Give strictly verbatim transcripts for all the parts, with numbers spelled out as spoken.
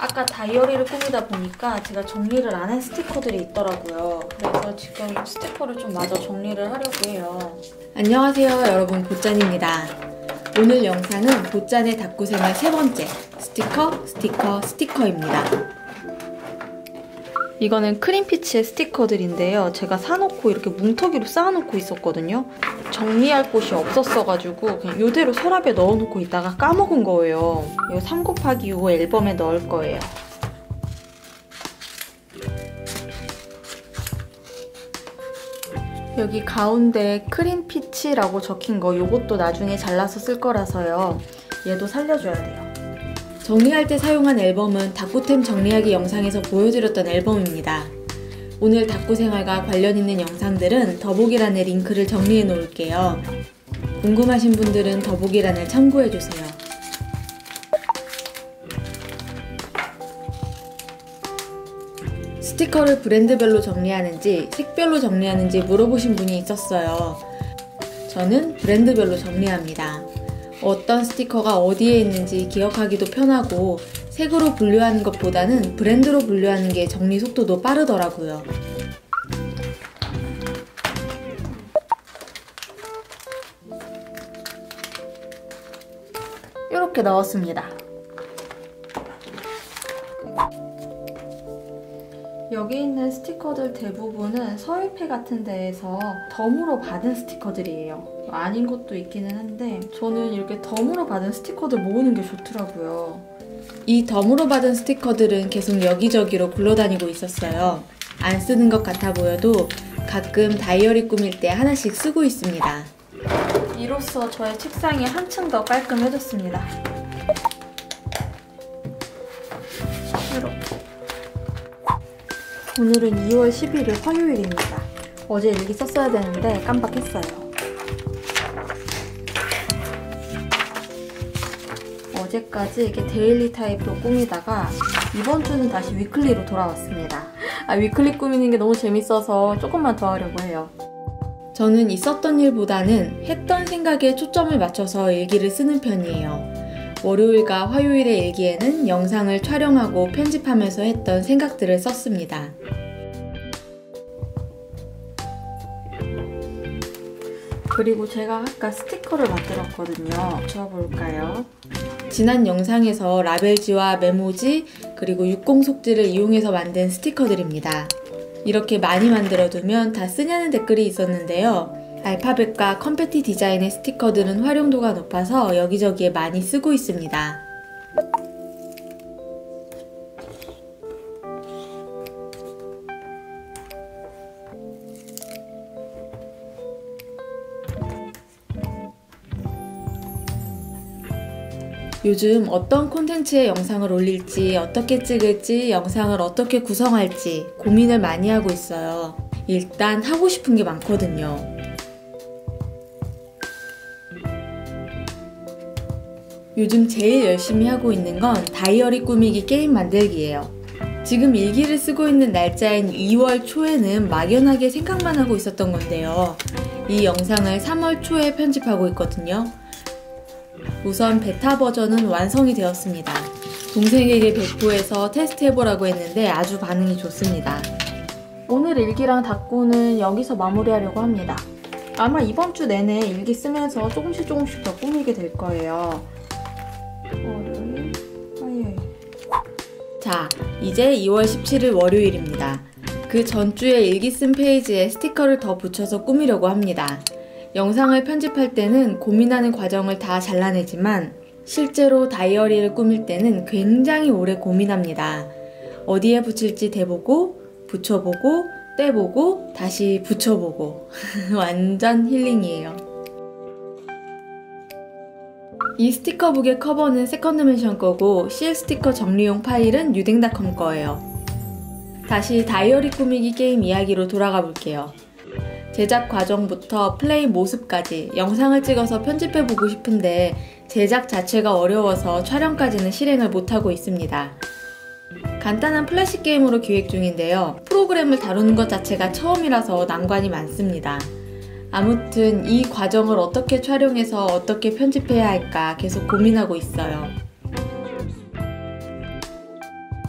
아까 다이어리를 꾸미다 보니까 제가 정리를 안 한 스티커들이 있더라고요. 그래서 지금 스티커를 좀 마저 정리를 하려고 해요. 안녕하세요 여러분, 보짠입니다. 오늘 영상은 보짠의 닦고생활 세 번째 스티커, 스티커, 스티커입니다. 이거는 크림피치의 스티커들인데요. 제가 사놓고 이렇게 뭉터기로 쌓아놓고 있었거든요. 정리할 곳이 없었어가지고 그냥 이대로 서랍에 넣어놓고 있다가 까먹은 거예요. 이거 삼 곱하기 오 앨범에 넣을 거예요. 여기 가운데 크림피치라고 적힌 거 요것도 나중에 잘라서 쓸 거라서요. 얘도 살려줘야 돼요. 정리할 때 사용한 앨범은 닦고템 정리하기 영상에서 보여드렸던 앨범입니다. 오늘 닦고생활과 관련 있는 영상들은 더보기란에 링크를 정리해 놓을게요. 궁금하신 분들은 더보기란을 참고해주세요. 스티커를 브랜드별로 정리하는지 색별로 정리하는지 물어보신 분이 있었어요. 저는 브랜드별로 정리합니다. 어떤 스티커가 어디에 있는지 기억하기도 편하고 색으로 분류하는 것보다는 브랜드로 분류하는 게 정리 속도도 빠르더라고요. 이렇게 넣었습니다. 여기 있는 스티커들 대부분은 서울패 같은 데에서 덤으로 받은 스티커들이에요. 아닌 것도 있기는 한데 저는 이렇게 덤으로 받은 스티커들 모으는 게 좋더라고요. 이 덤으로 받은 스티커들은 계속 여기저기로 굴러다니고 있었어요. 안 쓰는 것 같아 보여도 가끔 다이어리 꾸밀 때 하나씩 쓰고 있습니다. 이로써 저의 책상이 한층 더 깔끔해졌습니다. 이렇게. 오늘은 이월 십일일 화요일입니다. 어제 일기 썼어야 되는데 깜빡했어요. 어제까지 이렇게 데일리 타입으로 꾸미다가 이번 주는 다시 위클리로 돌아왔습니다. 아, 위클리 꾸미는 게 너무 재밌어서 조금만 더 하려고 해요. 저는 있었던 일보다는 했던 생각에 초점을 맞춰서 일기를 쓰는 편이에요. 월요일과 화요일의 일기에는 영상을 촬영하고 편집하면서 했던 생각들을 썼습니다. 그리고 제가 아까 스티커를 만들었거든요. 지워볼까요? 지난 영상에서 라벨지와 메모지 그리고 육공 속지를 이용해서 만든 스티커들입니다. 이렇게 많이 만들어두면 다 쓰냐는 댓글이 있었는데요. 알파벳과 컴패티 디자인의 스티커들은 활용도가 높아서 여기저기에 많이 쓰고 있습니다. 요즘 어떤 콘텐츠의 영상을 올릴지, 어떻게 찍을지, 영상을 어떻게 구성할지 고민을 많이 하고 있어요. 일단 하고 싶은 게 많거든요. 요즘 제일 열심히 하고 있는 건 다이어리 꾸미기 게임 만들기예요. 지금 일기를 쓰고 있는 날짜인 이월 초에는 막연하게 생각만 하고 있었던 건데요. 이 영상을 삼월 초에 편집하고 있거든요. 우선 베타 버전은 완성이 되었습니다. 동생에게 배포해서 테스트해보라고 했는데 아주 반응이 좋습니다. 오늘 일기랑 닦고는 여기서 마무리하려고 합니다. 아마 이번 주 내내 일기 쓰면서 조금씩 조금씩 더 꾸미게 될 거예요. 월요일, 화요일. 자, 이제 이월 십칠일 월요일입니다. 그 전주에 일기 쓴 페이지에 스티커를 더 붙여서 꾸미려고 합니다. 영상을 편집할 때는 고민하는 과정을 다 잘라내지만 실제로 다이어리를 꾸밀 때는 굉장히 오래 고민합니다. 어디에 붙일지 대보고, 붙여보고, 떼보고, 다시 붙여보고 완전 힐링이에요. 이 스티커북의 커버는 세컨드맨션 거고 실 스티커 정리용 파일은 뉴댕닷컴 거예요. 다시 다이어리 꾸미기 게임 이야기로 돌아가 볼게요. 제작 과정부터 플레이 모습까지 영상을 찍어서 편집해보고 싶은데 제작 자체가 어려워서 촬영까지는 실행을 못하고 있습니다. 간단한 플래시 게임으로 기획 중인데요. 프로그램을 다루는 것 자체가 처음이라서 난관이 많습니다. 아무튼 이 과정을 어떻게 촬영해서 어떻게 편집해야 할까 계속 고민하고 있어요.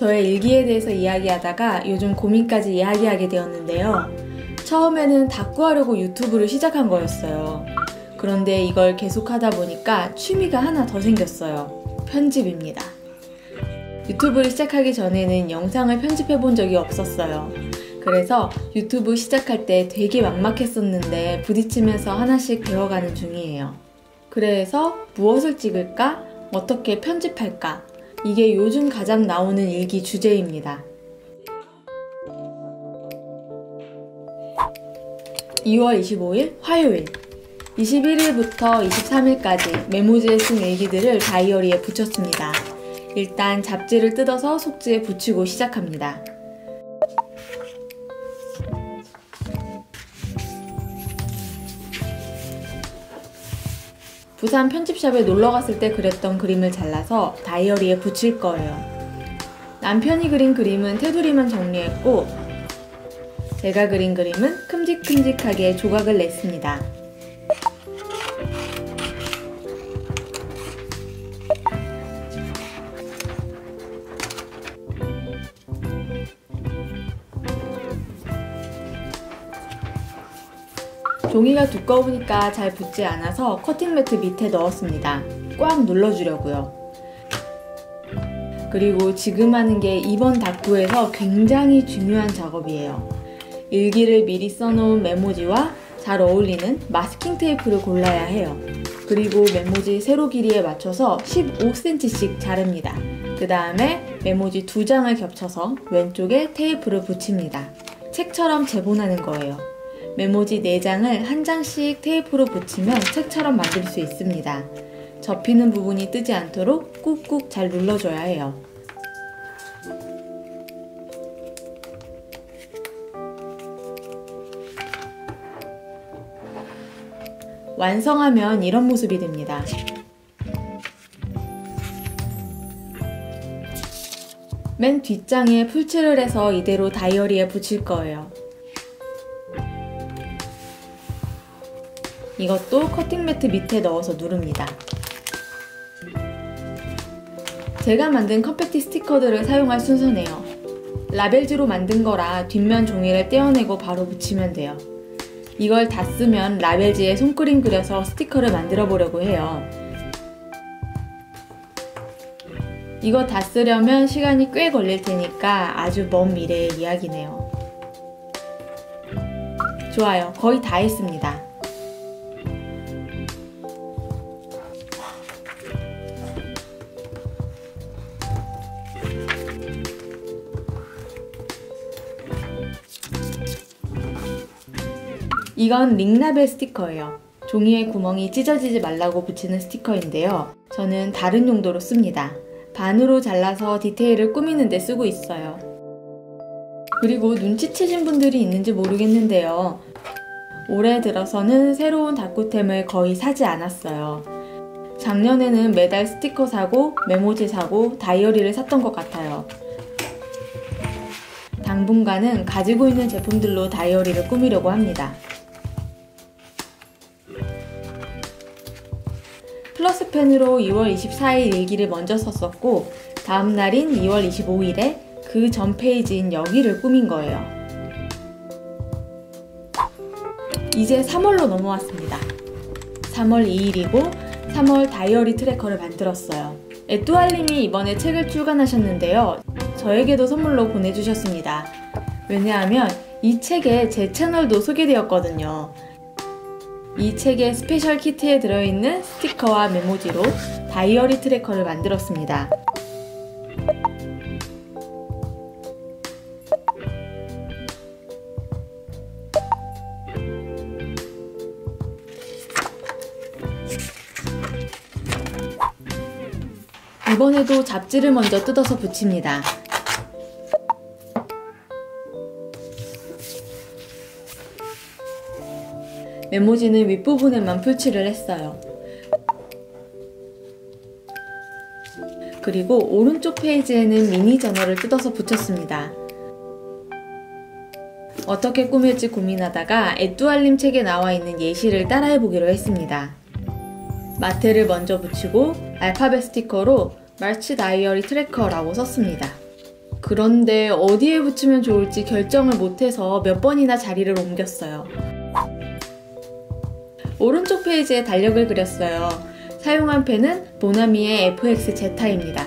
저의 일기에 대해서 이야기하다가 요즘 고민까지 이야기하게 되었는데요. 처음에는 다꾸하려고 유튜브를 시작한 거였어요. 그런데 이걸 계속하다 보니까 취미가 하나 더 생겼어요. 편집입니다. 유튜브를 시작하기 전에는 영상을 편집해 본 적이 없었어요. 그래서 유튜브 시작할 때 되게 막막했었는데 부딪히면서 하나씩 배워가는 중이에요. 그래서 무엇을 찍을까? 어떻게 편집할까? 이게 요즘 가장 나오는 일기 주제입니다. 이월 이십오일 화요일 이십일일부터 이십삼일까지 메모지에 쓴 일기들을 다이어리에 붙였습니다. 일단 잡지를 뜯어서 속지에 붙이고 시작합니다. 부산 편집샵에 놀러갔을 때 그렸던 그림을 잘라서 다이어리에 붙일 거예요. 남편이 그린 그림은 테두리만 정리했고 제가 그린 그림은 큼직큼직하게 조각을 냈습니다. 종이가 두꺼우니까 잘 붙지 않아서 커팅 매트 밑에 넣었습니다. 꽉 눌러주려고요. 그리고 지금 하는 게 이번 다꾸에서 굉장히 중요한 작업이에요. 일기를 미리 써놓은 메모지와 잘 어울리는 마스킹 테이프를 골라야 해요. 그리고 메모지 세로 길이에 맞춰서 십오 센티미터씩 자릅니다. 그 다음에 메모지 두 장을 겹쳐서 왼쪽에 테이프를 붙입니다. 책처럼 제본하는 거예요. 메모지 네 장을 한 장씩 테이프로 붙이면 책처럼 만들 수 있습니다. 접히는 부분이 뜨지 않도록 꾹꾹 잘 눌러줘야 해요. 완성하면 이런 모습이 됩니다. 맨 뒷장에 풀칠을 해서 이대로 다이어리에 붙일 거예요. 이것도 커팅 매트 밑에 넣어서 누릅니다. 제가 만든 컨페티 스티커들을 사용할 순서네요. 라벨지로 만든 거라 뒷면 종이를 떼어내고 바로 붙이면 돼요. 이걸 다 쓰면 라벨지에 손그림 그려서 스티커를 만들어 보려고 해요. 이거 다 쓰려면 시간이 꽤 걸릴 테니까 아주 먼 미래의 이야기네요. 좋아요. 거의 다 했습니다. 이건 링라벨 스티커예요. 종이에 구멍이 찢어지지 말라고 붙이는 스티커인데요. 저는 다른 용도로 씁니다. 반으로 잘라서 디테일을 꾸미는 데 쓰고 있어요. 그리고 눈치채신 분들이 있는지 모르겠는데요. 올해 들어서는 새로운 다꾸템을 거의 사지 않았어요. 작년에는 매달 스티커 사고 메모지 사고 다이어리를 샀던 것 같아요. 당분간은 가지고 있는 제품들로 다이어리를 꾸미려고 합니다. 플러스펜으로 이월 이십사일 일기를 먼저 썼었고 다음 날인 이월 이십오일에 그 전 페이지인 여기를 꾸민 거예요. 이제 삼월로 넘어왔습니다. 삼월 이일이고 삼월 다이어리 트래커를 만들었어요. 에뚜알님이 이번에 책을 출간하셨는데요. 저에게도 선물로 보내주셨습니다. 왜냐하면 이 책에 제 채널도 소개되었거든요. 이 책의 스페셜 키트에 들어있는 스티커와 메모지로 다이어리 트래커를 만들었습니다. 이번에도 잡지를 먼저 뜯어서 붙입니다. 메모지는 윗부분에만 풀칠을 했어요. 그리고 오른쪽 페이지에는 미니 저널을 뜯어서 붙였습니다. 어떻게 꾸밀지 고민하다가 에뚜알님 책에 나와 있는 예시를 따라해보기로 했습니다. 마테를 먼저 붙이고 알파벳 스티커로 마치 다이어리 트래커라고 썼습니다. 그런데 어디에 붙이면 좋을지 결정을 못해서 몇 번이나 자리를 옮겼어요. 오른쪽 페이지에 달력을 그렸어요. 사용한 펜은 모나미의 에프엑스 제타입니다.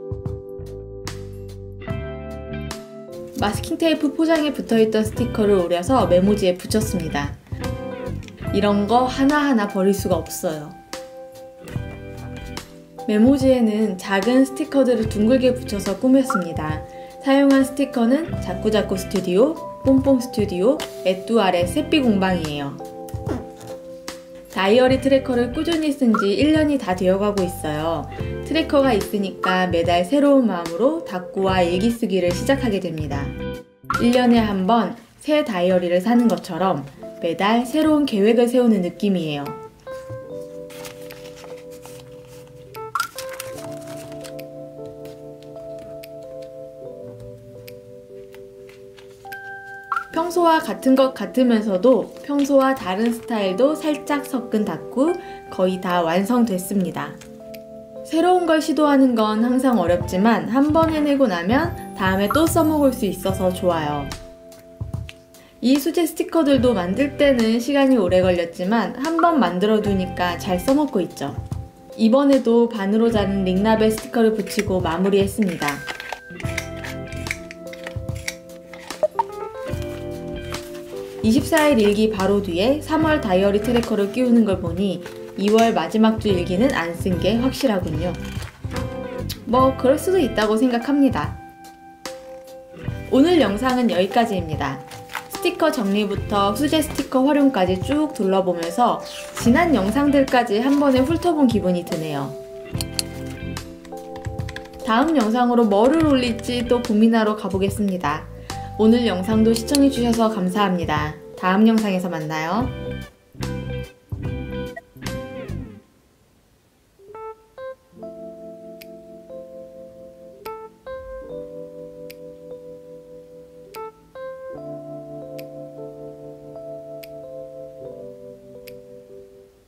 마스킹 테이프 포장에 붙어있던 스티커를 오려서 메모지에 붙였습니다. 이런 거 하나하나 버릴 수가 없어요. 메모지에는 작은 스티커들을 둥글게 붙여서 꾸몄습니다. 사용한 스티커는 자꾸자꾸 스튜디오, 뽐뽐 스튜디오, 에뚜알의 새삐 공방이에요. 다이어리 트래커를 꾸준히 쓴 지 일 년이 다 되어가고 있어요. 트래커가 있으니까 매달 새로운 마음으로 다꾸와 일기 쓰기를 시작하게 됩니다. 일 년에 한 번 새 다이어리를 사는 것처럼 매달 새로운 계획을 세우는 느낌이에요. 평소와 같은 것 같으면서도 평소와 다른 스타일도 살짝 섞은 다꾸 거의 다 완성됐습니다. 새로운 걸 시도하는 건 항상 어렵지만 한 번 해내고 나면 다음에 또 써먹을 수 있어서 좋아요. 이 수제 스티커들도 만들 때는 시간이 오래 걸렸지만 한 번 만들어 두니까 잘 써먹고 있죠. 이번에도 반으로 자른 링라벨 스티커를 붙이고 마무리했습니다. 이십사 일 일기 바로 뒤에 삼월 다이어리 트래커를 끼우는 걸 보니 이월 마지막 주 일기는 안 쓴 게 확실하군요. 뭐 그럴 수도 있다고 생각합니다. 오늘 영상은 여기까지입니다. 스티커 정리부터 수제 스티커 활용까지 쭉 둘러보면서 지난 영상들까지 한 번에 훑어본 기분이 드네요. 다음 영상으로 뭐를 올릴지 또 고민하러 가보겠습니다. 오늘 영상도 시청해주셔서 감사합니다. 다음 영상에서 만나요.